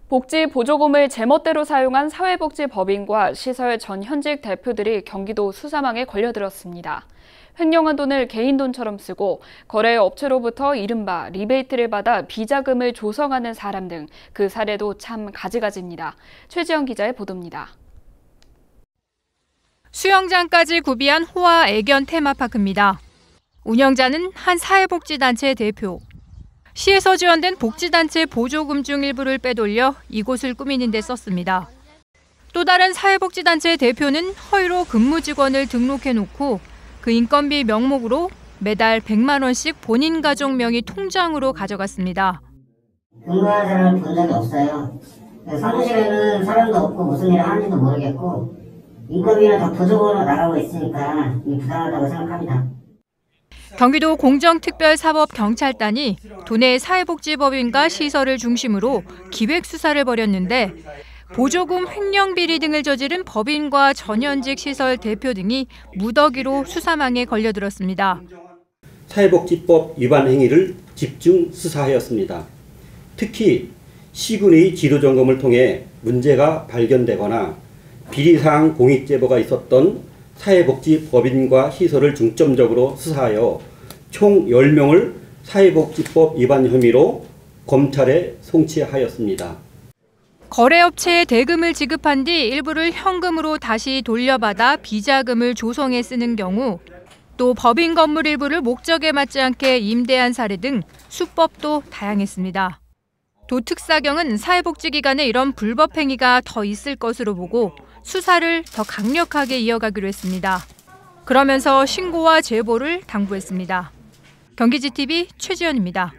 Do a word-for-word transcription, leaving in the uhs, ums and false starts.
복지 보조금을 제멋대로 사용한 사회복지법인과 시설 전 현직 대표들이 경기도 수사망에 걸려들었습니다. 횡령한 돈을 개인 돈처럼 쓰고 거래업체로부터 이른바 리베이트를 받아 비자금을 조성하는 사람 등 그 사례도 참 가지가지입니다. 최지영 기자의 보도입니다. 수영장까지 구비한 호화 애견 테마파크입니다. 운영자는 한 사회복지단체 대표. 시에서 지원된 복지단체 보조금 중 일부를 빼돌려 이곳을 꾸미는 데 썼습니다. 또 다른 사회복지단체 대표는 허위로 근무 직원을 등록해놓고 그 인건비 명목으로 매달 백만 원씩 본인 가족 명의 통장으로 가져갔습니다. 근무하는 사람을 본 적이 없어요. 사무실에는 사람도 없고 무슨 일을 하는지도 모르겠고 인건비는 다 보조금으로 나가고 있으니까 부당하다고 생각합니다. 경기도 공정특별사법경찰단이 도내 사회복지법인과 시설을 중심으로 기획수사를 벌였는데 보조금 횡령 비리 등을 저지른 법인과 전현직 시설 대표 등이 무더기로 수사망에 걸려들었습니다. 사회복지법 위반 행위를 집중 수사하였습니다. 특히 시군의 지도점검을 통해 문제가 발견되거나 비리사항 공익제보가 있었던 사회복지법인과 시설을 중점적으로 수사하여 총 열 명을 사회복지법 위반 혐의로 검찰에 송치하였습니다. 거래업체에 대금을 지급한 뒤 일부를 현금으로 다시 돌려받아 비자금을 조성해 쓰는 경우, 또 법인 건물 일부를 목적에 맞지 않게 임대한 사례 등 수법도 다양했습니다. 도특사경은 사회복지기관에 이런 불법 행위가 더 있을 것으로 보고 수사를 더 강력하게 이어가기로 했습니다. 그러면서 신고와 제보를 당부했습니다. 경기지티비 최지연입니다.